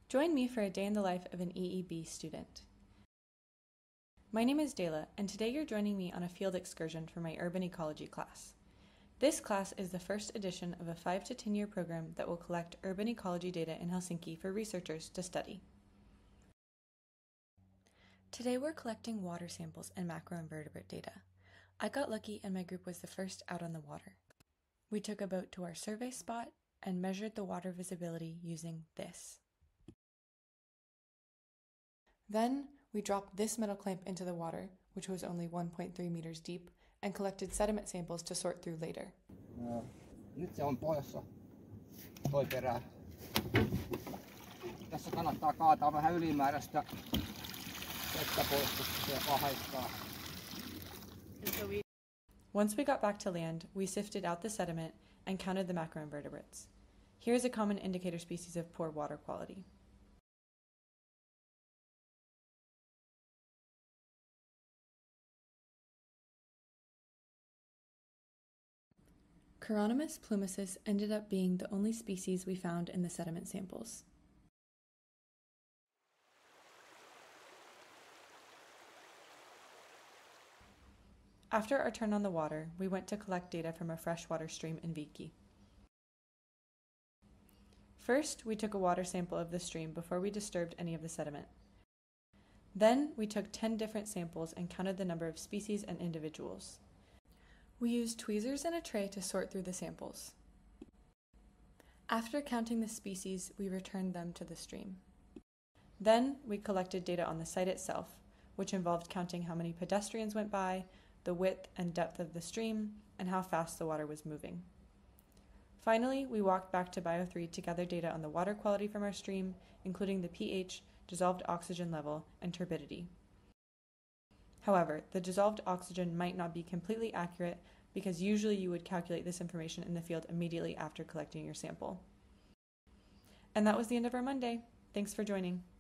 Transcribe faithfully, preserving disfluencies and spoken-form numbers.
Join me for a day in the life of an E E B student. My name is Dela, and today you're joining me on a field excursion for my urban ecology class. This class is the first edition of a five to ten year program that will collect urban ecology data in Helsinki for researchers to study. Today we're collecting water samples and macroinvertebrate data. I got lucky and my group was the first out on the water. We took a boat to our survey spot and measured the water visibility using this. Then we dropped this metal clamp into the water, which was only one point three meters deep, and collected sediment samples to sort through later. No, nyt se on poissa toi perä. Tässä kannattaa kaataa vähän ylimääräistä vettä pois, koska se pahaittaa. Once we got back to land, we sifted out the sediment and counted the macroinvertebrates. Here's a common indicator species of poor water quality. Chironomus plumicis ended up being the only species we found in the sediment samples. After our turn on the water, we went to collect data from a freshwater stream in Viki. First, we took a water sample of the stream before we disturbed any of the sediment. Then, we took ten different samples and counted the number of species and individuals. We used tweezers and a tray to sort through the samples. After counting the species, we returned them to the stream. Then, we collected data on the site itself, which involved counting how many pedestrians went by, the width and depth of the stream, and how fast the water was moving. Finally, we walked back to Bio three to gather data on the water quality from our stream, including the pH, dissolved oxygen level, and turbidity. However, the dissolved oxygen might not be completely accurate because usually you would calculate this information in the field immediately after collecting your sample. And that was the end of our Monday. Thanks for joining.